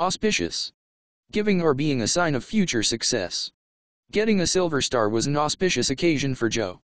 Auspicious. Giving or being a sign of future success. Getting a silver star was an auspicious occasion for Joe.